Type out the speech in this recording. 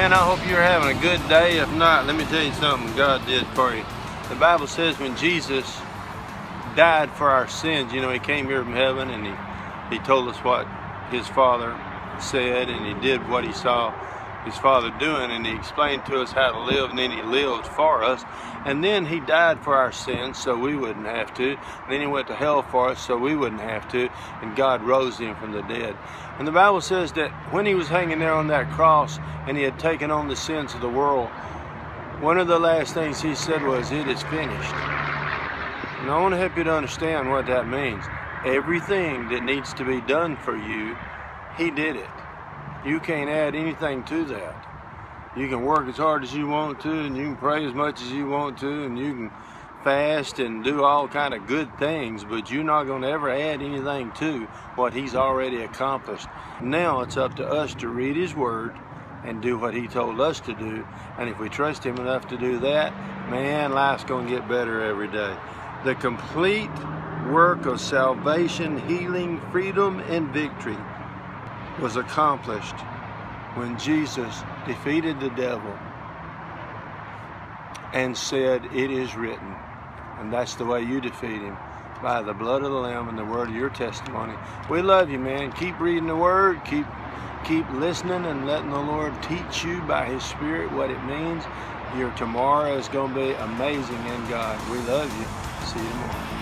Man, I hope you're having a good day. If not, let me tell you something God did for you. The Bible says when Jesus died for our sins, you know, he came here from heaven and he told us what his Father said, and he did what he saw his Father doing, and he explained to us how to live, and then he lived for us, and then he died for our sins so we wouldn't have to, and then he went to hell for us so we wouldn't have to, and God rose him from the dead. And the Bible says that when he was hanging there on that cross and he had taken on the sins of the world, one of the last things he said was, "It is finished." And I want to help you to understand what that means. Everything that needs to be done for you, he did it. You can't add anything to that. You can work as hard as you want to, and you can pray as much as you want to, and you can fast and do all kind of good things, but you're not going to ever add anything to what he's already accomplished. Now it's up to us to read his word and do what he told us to do, and if we trust him enough to do that, man, life's going to get better every day. The complete work of salvation, healing, freedom, and victory was accomplished when Jesus defeated the devil and said, "It is written." And that's the way you defeat him, by the blood of the Lamb and the word of your testimony. We love you, man. Keep reading the word, keep listening and letting the Lord teach you by his Spirit what it means. Your tomorrow is going to be amazing in God. We love you. See you tomorrow.